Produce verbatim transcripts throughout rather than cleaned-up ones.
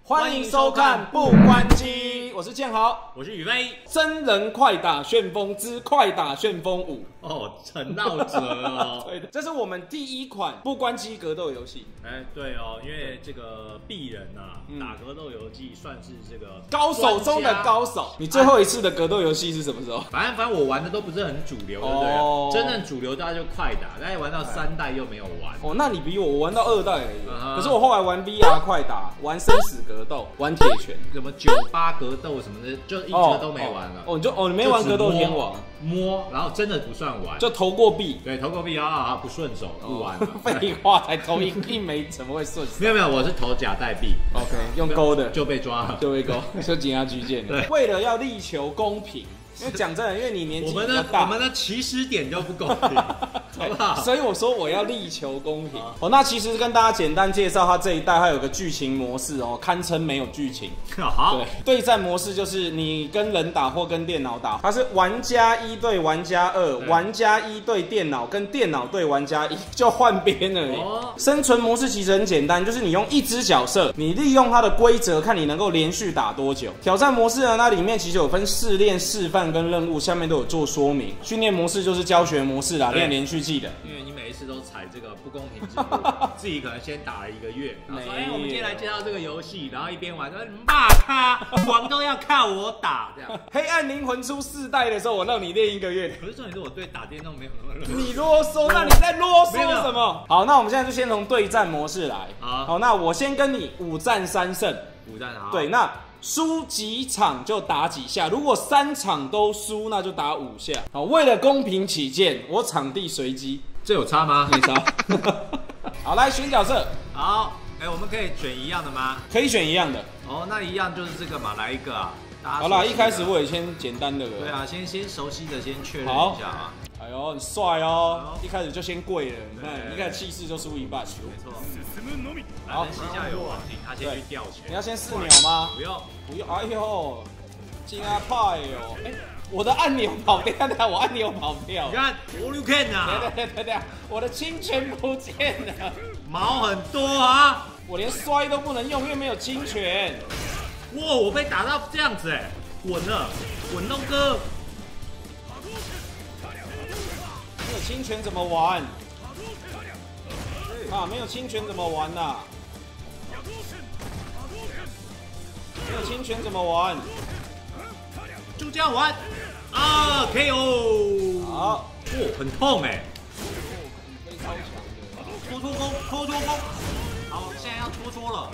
欢迎收看不关机，我是建豪， 我是宇飞。 真人快打旋风之快打旋风五哦，陈闹哲哦， 对的，这是我们第一款不关机格斗游戏。 哎，对哦，因为这个鄙人啊， 嗯、 打格斗游戏算是这个高手中的高手。你最后一次的格斗游戏是什么时候？ 反正反正我玩的都不是很主流，对不对？哦、真正主流大家就快打，但是玩到三代又没有玩。 哦，那你比我，我玩到二代而已。 Uh-huh. 可是我后来玩 V R 快打，玩生死格斗，玩铁拳， 什么九八格斗什么的，就一直都没玩了。 哦，哦你就哦，你没玩格斗天王， 摸，然后真的不算玩， 就投过币。 对，投过币啊啊，不顺手，不玩了。 废话，才投一一枚，怎么会顺手？ 没有没有，我是投假代币。 OK， 用勾的就被抓了， 就被勾，就紧押居件了。对，为了要力求公平。因为讲真的，因为你年纪比较大， 我们的起始点就不公平，好不好？ 所以我说我要力求公平。哦，那其实跟大家简单介绍，它这一代它有个剧情模式哦，堪称没有剧情。 好， 对，对战模式就是你跟人打或跟电脑打，它是玩家一对玩家二，玩家一对电脑跟电脑对玩家一，就换边而已。哦、生存模式其实很简单，就是你用一只角色，你利用它的规则，看你能够连续打多久。挑战模式呢，那里面其实有分试炼、示范跟任务，下面都有做说明。训练模式就是教学模式啦，练连续技的。 因为你每一次都踩这个不公平之路，自己可能先打了一个月，然后说：“哎，我们今天来介绍这个游戏。”然后一边玩说：“骂他，王都要靠我打。”这样。 黑暗灵魂出四代的时候，我让你练一个月。 可是重点是我对打电动没有那么热。 你啰嗦，那你在啰嗦什么？好，那我们现在就先从对战模式来。好，好，那我先跟你五战三胜。 五战好。 对，那。输几场就打几下，如果三场都输，那就打五下。好，为了公平起见，我场地随机。 这有差吗？ 没差。好，来选角色。 好，哎、欸，我们可以选一样的吗？ 可以选一样的。 哦，那一样就是这个嘛，来一个啊。 好啦，一开始我也先简单的了。 对啊，先先熟悉的先确认一下啊。 哎呦，很帅哦！一开始就先跪了，你看，一开始气势就输一半。 没错。好，西夏有王庭，他先去吊拳。 你要先四秒吗？ 不用， 不用。哎呦，金阿派哦！哎，我的按钮跑掉了，我按钮跑掉。 你看，我有看啊！ 对对对对，我的侵权不见了， 毛很多啊！ 我连摔都不能用，因为没有侵权。 哇，我被打到这样子哎，滚了，滚龙哥！ 没有侵权怎么玩？啊，没有侵权怎么玩呐、啊？没有侵权怎么玩？ 就这样玩啊 ！K O。 好， 哦，很痛哎、欸。 非超强的。 拖拖弓，拖拖弓。好，现在要拖拖了。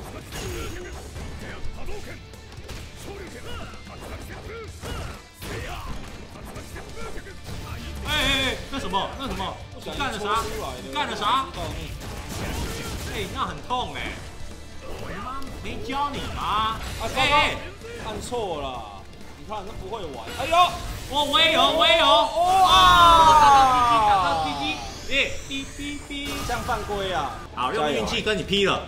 哎哎哎，那什么？那什么？你干了啥？你干了啥？哎、欸，那很痛哎、欸！我妈没教你吗？ 哎哎、欸，按错了！你看，那不会玩。哎呦， 我我也有，我也有。哇！打到 T T， 哎，哔哔哔， 这样犯规啊！ 好，用运气跟你劈了。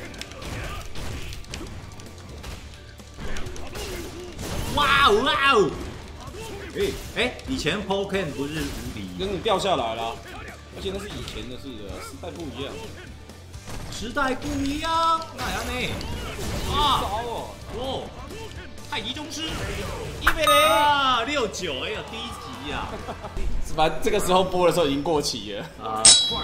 哇哦哇哦！哎哎、欸，以前 Pokémon 不是无敌， 跟你掉下来了，而且那是以前的事了，时代不一样。 时代不一样，那样呢？啊， 哦， 哦，太极宗师， 一比零啊，六九，哎呀，第一集呀、啊， 是吧？这个时候播的时候已经过期了啊。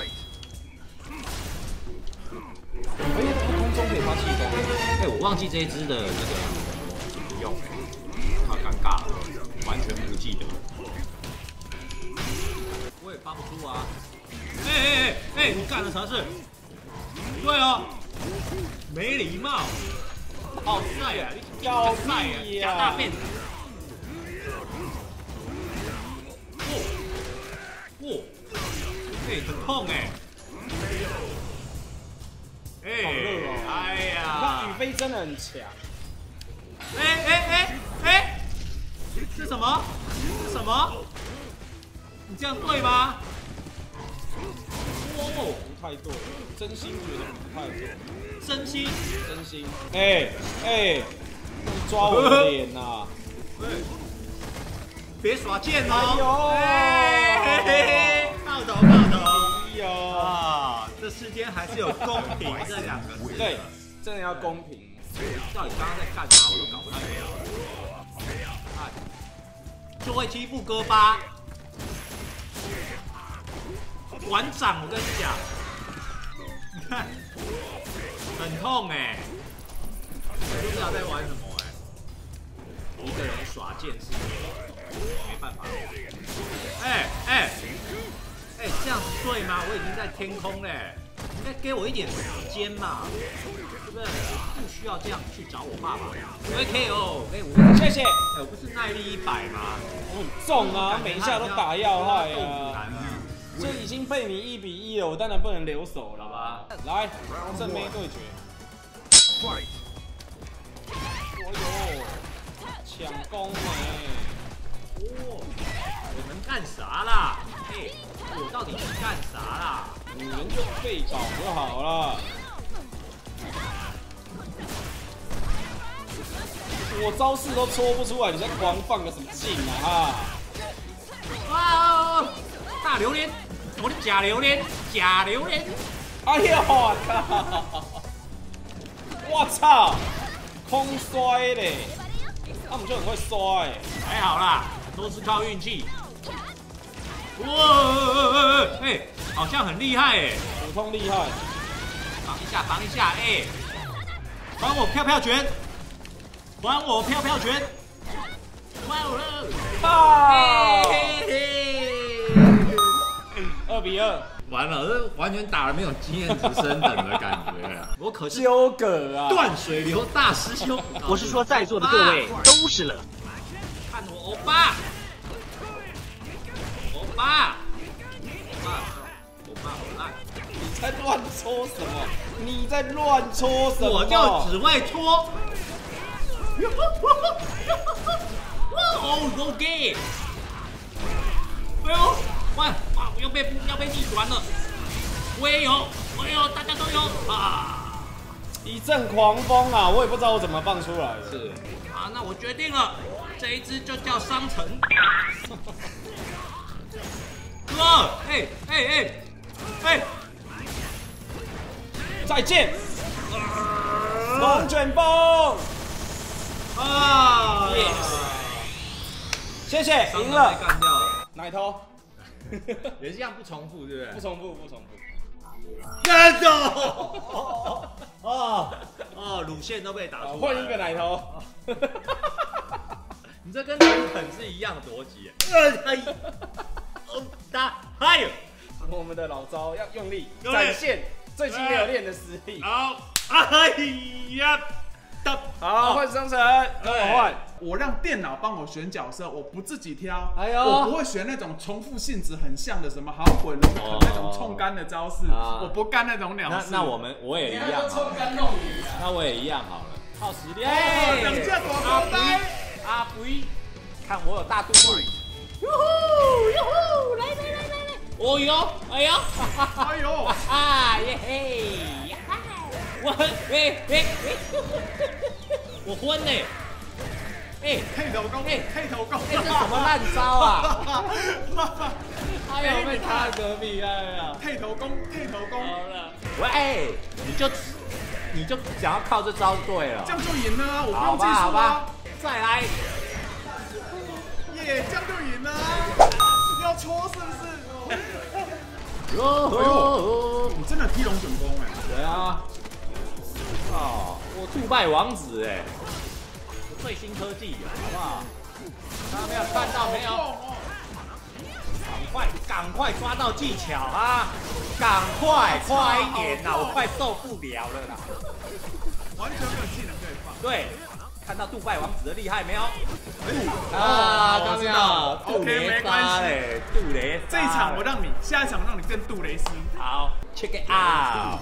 哎，空中可以发气功。 哎，我忘记这一支的那个怎么用，太尴尬了，完全不记得。我也帮不出啊。哎哎哎哎，你干了啥事？对哦，没礼貌，好帅啊！你要帅啊，假大便。哇哇，哎，很痛哎。哎， 好热哦！ 哎呀， 那宇飞真的很强。 哎哎哎哎，是什么？是什么？你这样对吗？哦， 不太对，真心觉得不太对。 真心， 真心。哎哎，抓我的脸呐、啊！ 别耍贱哦！ 哎呦， 爆头爆头！ 哎呦啊，这世间还是有公平这两个字。 对，真的要公平。 到底刚刚在干嘛？我都搞不太懂。看，就会欺负哥巴。馆长，我跟你讲，你看，很痛哎、欸，我不知道在玩什么哎、欸，一个人耍剑是没办法。哎哎哎，这样子对吗？我已经在天空嘞、欸，你应该给我一点时间嘛，对不对？不需要这样去找我爸爸。我 K O， 哎，我谢谢。 哎，我不是耐力一百吗？ 我很重啊，每一下都打要害啊。 啊。 这已经被你一比一了，我当然不能留手了吧？来，正妹对决。哎呦，抢攻哎！ 哦，我能干啥啦？哎，我到底能干啥啦？ 女人就废宝就好了。我招式都戳不出来，你在狂放个什么劲啊？ 啊！大榴莲！我的假榴莲，假榴莲！ 哎呦我靠！我操，空摔嘞！他们就很会摔、欸， 还好啦，都是靠运气。哇，哎、欸，好像很厉害哎、欸， 普通厉害。 防一下，防一下，哎、欸，还我飘飘拳，还我飘飘拳！哇哦！ 啊！二比二， 完了，这完全打了没有经验值升等的感觉。我可是纠葛啊， 断水流大师兄。 我是说，在座的各位都是了。 看我欧巴，欧巴，欧巴，欧巴好烂！ 你在乱戳什么？你在乱戳什么？ 我就只会戳。哦 ，OK。哎呦！哇哇！我要被要被逆转了，我也有，我也有，大家都有啊！ 一阵狂风啊，我也不知道我怎么放出来的。 是啊，那我决定了，这一只就叫商城。哥，哎哎哎哎！ 再见，龙卷风啊 ！Yes， 谢谢，赢了， 干掉了， 奶头。 也是一样不重复，对不对？ 不重复，不重复。 干掉！哦哦，乳腺都被打出来了。 换一个奶头。 你这跟林肯是一样的逻辑。呃，哎，哦，打，嗨！ 我们的老招要用力展现最近没有练的实力。 好，哎呀！ 好，换商城，跟我换。 我让电脑帮我选角色，我不自己挑。 哎呦， 我不会选那种重复性质很像的，什么好滚龙啃那种冲干的招式，我不干那种鸟事。 那那我们我也一样， 冲干弄女啊。 那我也一样好了，耗时间。 哎，等价多高呆， 阿肥，看我有大肚腩。哟呼哟呼，来来来来来，哦呦，哎呦， 哎呦， 啊耶嘿，我哎哎哎，我昏呢。哎， 剃头功，哎，剃头功， 哎，这什么烂招啊！哎呦，被他隔壁，哎呀， 剃头功，剃头功。 好了，喂，你就你就想要靠这招对了， 这样就赢了啊！我不用技术啊。 好吧，再来， 耶，这样就赢了啊！要戳是不是？ 哟， 哎呦，你真的踢龙卷风哎！ 对啊，哦，我杜拜王子哎。最新科技，好不好？大家没有看到没有？赶快，赶快抓到技巧啊！赶快，快一点呐！我快受不了了啦！ 完全没有技能可以放。 对，看到杜拜王子的厉害没有？ 啊， 刚没有 ？OK， 没关系。 杜雷， 这一场我让你，下一场让你跟杜蕾斯。 好 ，check it out。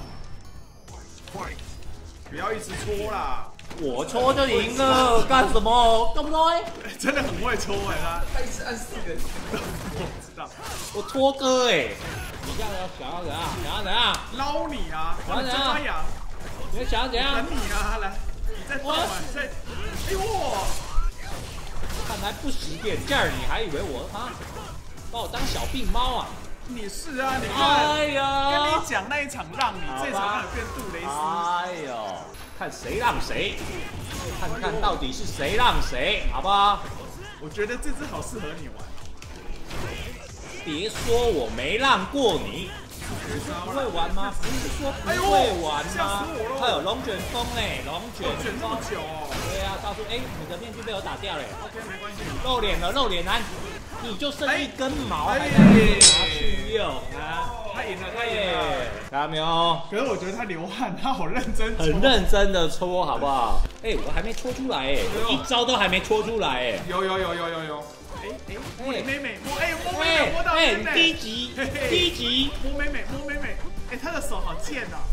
不要一直戳啦。 我戳就赢了，干什么？对不对？ 真的很会戳哎，他他一直按四个，我知道。 我戳哥哎，你这样想要怎样？想要怎样？ 捞你啊！ 想要怎样？你想要怎样？ 等你啊！来，你再动啊！再，哎呦！ 看来不识点劲儿，你还以为我啊把我当小病猫啊？ 你是啊，你看， 哎呀， 跟你讲那一场让你，这场让你变杜蕾斯。 哎呦。 看谁让谁，看看到底是谁让谁，好不好？ 我觉得这只好适合你玩。 别说我没让过你。 不会玩吗？不是说不会玩吗？它有龙卷风哎，龙卷卷这么久哦。 对啊，到处哎，你的面具被我打掉了。 OK， 没关系。 露脸了，露脸男，你就剩一根毛，还拿去用啊？ 他赢了，他赢了。 看到没有？ 可是我觉得他流汗，他好认真， 很认真的搓，好不好？哎，我还没搓出来哎，一招都还没搓出来哎。 有有有有有有。 哎哎，摸你妹妹，摸哎摸妹妹，摸到哎， 妹妹。 低级，低级， 摸妹妹，摸妹妹。哎，他的手好贱啊！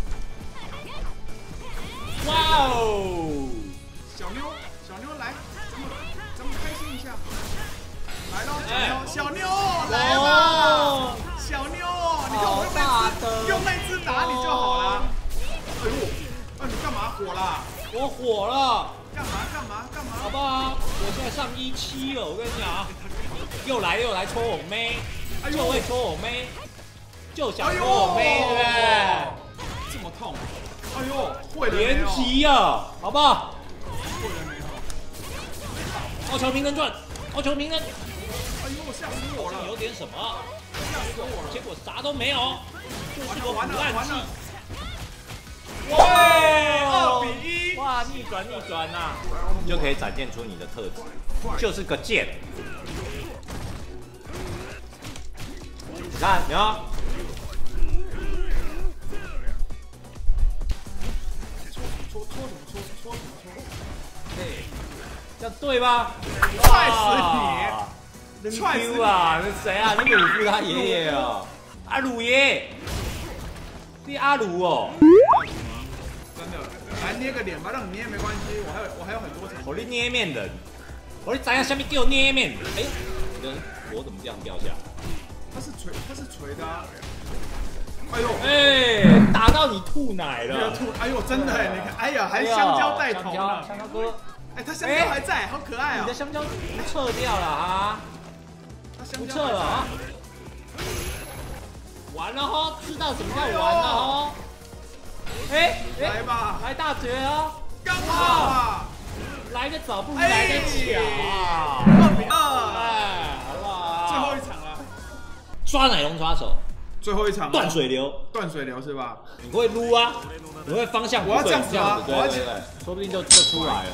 哇哦！ 小妞，小妞来，咱们咱们开心一下。来喽，小妞，小妞来吧！小妞，你看我用那只用那只打你就好了。哎呦，啊你干嘛火啦？ 我火了。 干嘛干嘛干嘛？ 好不好？我现在上一期了，我跟你讲，又来又来戳我妹，就会戳我妹，就想戳我妹，对不对？ 这么痛！哎呦，会了连击啊，好不好？ 会了没有？ 高桥名人传，高桥名人。 哎呦，吓死我了！ 有点什么？ 吓死我了！ 结果啥都没有，就是个腐烂剂。 哇，二比一！ 哇，逆转逆转呐、啊，就可以展现出你的特质，就是个剑。你看，你看， 搓搓搓怎么搓？搓怎么搓？ 对，这样对吧？ 踹死你！ 踹死啊！那谁啊？你鲁夫他爷爷哦，阿鲁爷，你阿鲁哦。 真的，来捏个脸吧，让你捏没关系，我还有我还有很多层。 我你捏面人，我你知影下面叫捏面？哎，你的火怎么这样掉下来？ 它是锤，它是锤的啊！哎呦， 哎，打到你吐奶了！ 吐！哎呦，真的哎，你看，哎呀，还香蕉带头呢。 香蕉哥， 哎，它香蕉还在，好可爱啊！ 你的香蕉不撤掉了啊？不撤了啊？完了哈，知道怎么样玩了哈？ 哎， 来吧， 来大绝哦！ 刚好啊， 来的早不如来的巧啊！ 二比二， 哎，好不好？ 最后一场了， 抓奶龙抓手， 最后一场断水流， 断水流是吧？ 你会撸啊？你会方向？ 我要这样子啊！ 对对对，说不定就就出来了。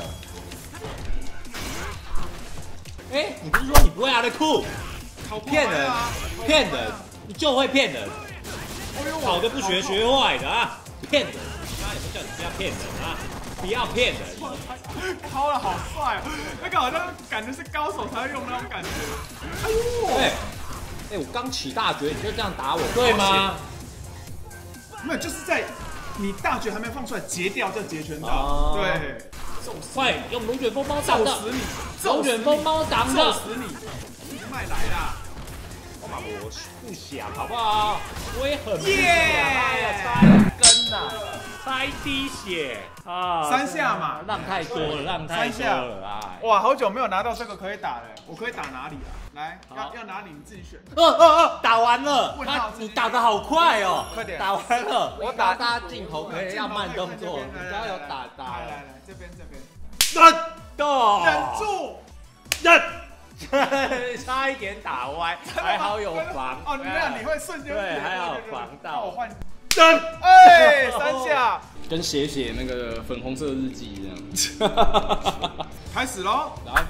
哎，你不是说你不会阿的酷？骗人，骗人，你就会骗人。好的不学，学坏的啊！ 骗人！刚刚有没有叫你不要骗人啊？不要骗人！ 敲的好帅哦，那个好像感觉是高手才会用那种感觉。哎呦！ 哎哎，我刚起大绝你就这样打我，对吗？ 没有，就是在你大绝还没放出来，截掉叫截拳道。对， 快用龙卷风猫挡的， 揍死你！ 龙卷风猫挡的， 揍死你！麦来啦！ 我不想，好不好？我也很不想， Yeah! 差一根呐，差一滴血啊！ 三下嘛， 让太多了，让太多了啊！ 哇，好久没有拿到这个可以打了，我可以打哪里啊？来，要要哪里你自己选。 呃呃呃，打完了，他你打得好快哦！ 快点， 打完了，我打大家镜头可以要慢动作，你只要有打打。 来来来，这边这边。 忍住， 忍住， 忍。差一点打歪，还好有防。 哦，没有，你会瞬间对，还好防到。 我换灯，哎，三下， 跟写写那个粉红色日记这样。 开始喽， 来，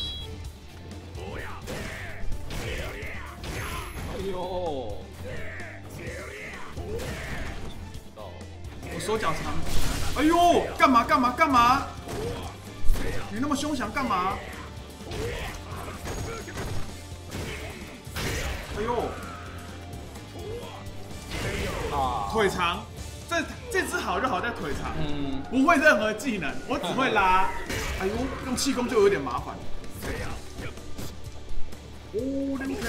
哎呦， 我手脚长，哎呦，干嘛干嘛干嘛？你那么凶残干嘛？哎呦！啊，腿长，这这只好就好在腿长，嗯，不会任何技能，我只会拉。哎呦，用气功就有点麻烦。哦，那边，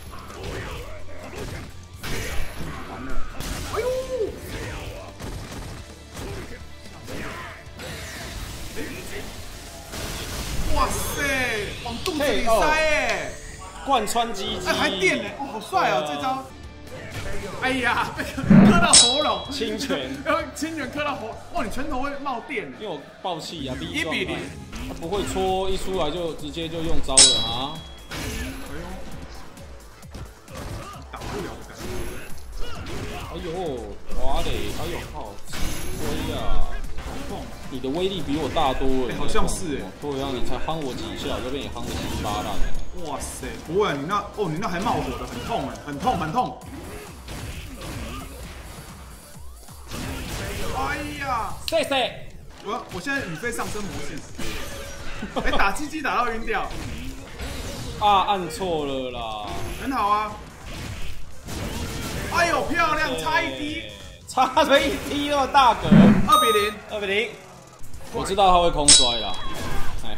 完了，哎呦！哇塞，往肚子里塞哎！ 贯穿鸡鸡， 哎，还电呢，哦，好帅哦，这招。 哎呀，被磕到喉咙， 侵权， 然后侵权磕到喉，哇，你拳头会冒电。 因为我爆气啊，第一一比零， 他不会戳，一出来就直接就用招了啊。 哎呦，打不了的感觉。 哎呦，滑嘞，哎呦，好威啊！你的威力比我大多了。 欸、好像是哎、欸。 对啊，你才夯我几下，我就被你夯得稀巴烂。 哇塞，不会，你那哦，你那还冒火的，很痛哎，很痛，很痛。哎呀， 谢谢。 我我现在宇飞上升模式。哎、欸，打鸡鸡打到晕掉。 啊，按错了啦。 很好啊。哎呦，漂亮，差一滴。 差了一滴那么大格， 二比零， 二比零。我知道他会空摔啦，哎。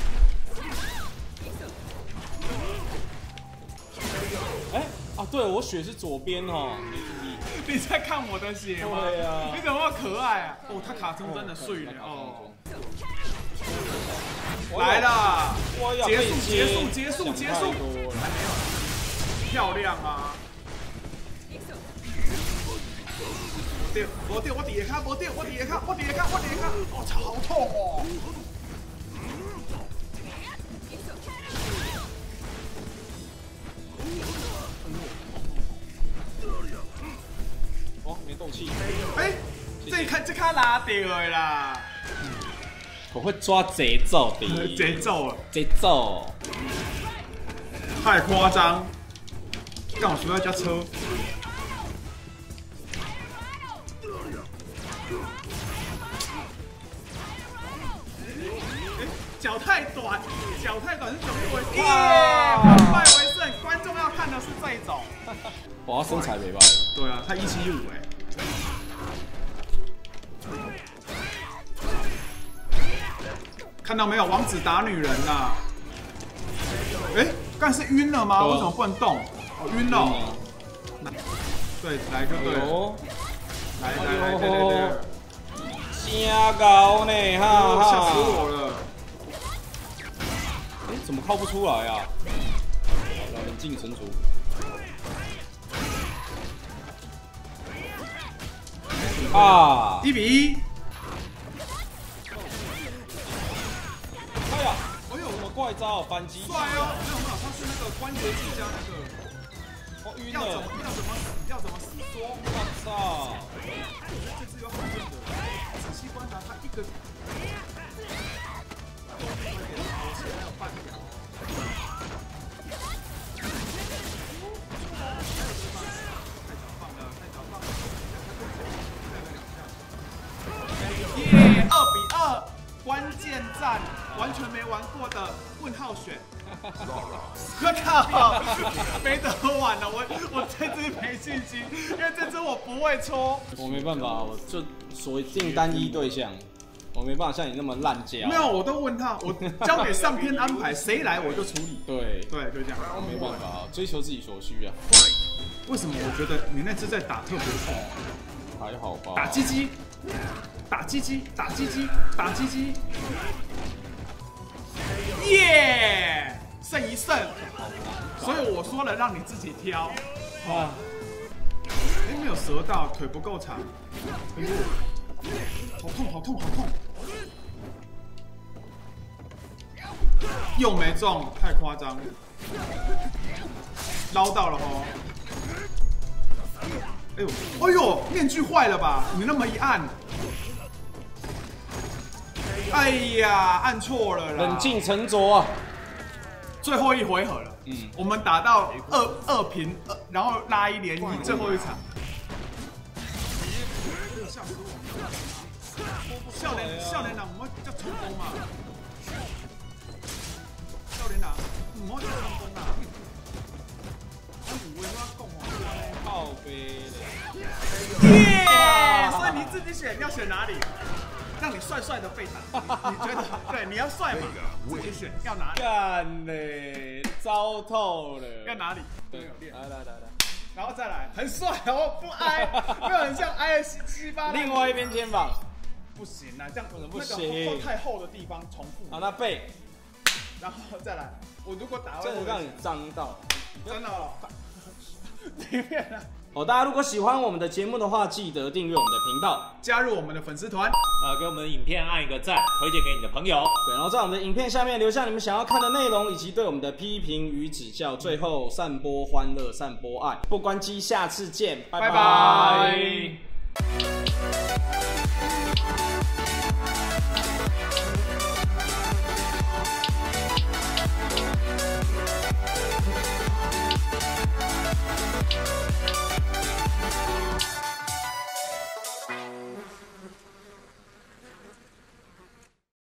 哎啊，对我血是左边哦，没注意。 你在看我的血吗？ 对啊。 你怎么那么可爱啊？哦，他卡通真的碎了哦。来了，结束，结束，结束，结束。还没有，漂亮啊！对，我对，我底下卡，我对，我底下卡，我底下卡，我底下卡，哦，操，好痛哦！ 哦，没动气。 哎，这看这卡拉掉的啦。 我会抓节奏的。 节奏， 节奏。 太夸张！刚好需要加车。脚太短，脚太短是怎么回事？耶，反败为胜。观众要看的是这一种。 哇，身材没败。 对啊，他一七五哎。看到没有，王子打女人呐！哎，刚才是晕了吗？为什么不能动？哦，晕了。对，来就对了。来来来，对对对。 真高呢，哈哈！ 吓死我了。 哎，怎么靠不出来啊？来，冷静成熟。啊！ 一比一。 哎呀！哎呦，什么怪招？反击！ 帅哦！没有没有，他是那个关节技加那个。 哦，晕要怎么了！ 要怎么要怎么死缩？ 我操！ 这次有好用的，仔细观察他一个。还有半秒。耶，二比二，关键战，完全没玩过的问号选。我靠，没得玩了，我我这支没信心，因为这支我不会戳。 我没办法，我就锁定单一对象。我没办法像你那么滥交。 没有，我都问他，我交给上天安排，谁来我就处理。 对对，就这样。 没办法，追求自己所需啊。 为什么我觉得你那只在打特别痛？ 还好吧。 打鸡鸡，打鸡鸡，打鸡鸡，打鸡鸡。耶，胜一胜。所以我说了，让你自己挑。啊。哎，没有折到，腿不够长。哎呦。好痛，好痛，好痛！又没中，太夸张了。捞到了哦！哎呦，哎呦，面具坏了吧？你那么一按，哎呀，按错了啦！ 冷静沉着啊！ 最后一回合了，嗯，我们打到二二平，二然后拉一连一，最后一场。吓死我！少年少年人唔好叫冲锋嘛，少年人唔好叫冲锋啊！我有话我讲哦， 靠背耶！所以你自己选要选哪里？让你帅帅的被打，你觉得？对，你要帅嘛，自己选要哪里？ 干嘞，糟透了！ 要哪里？ 对，来来来来。 然后再来，很帅哦，不挨，没有很像挨了七七八。 另外一边肩膀不行啊，这样可能不行， 那个太厚的地方重复。 好，那背， 然后再来，我如果打完， 真的让你脏到， 真的哦，里面啊。 哦，大家如果喜欢我们的节目的话，记得订阅我们的频道， 加入我们的粉丝团， 呃，给我们的影片按一个赞，推荐给你的朋友。 对，然后在我们的影片下面留下你们想要看的内容，以及对我们的批评与指教。最后，散播欢乐，散播爱，不关机，下次见，拜拜。 拜拜。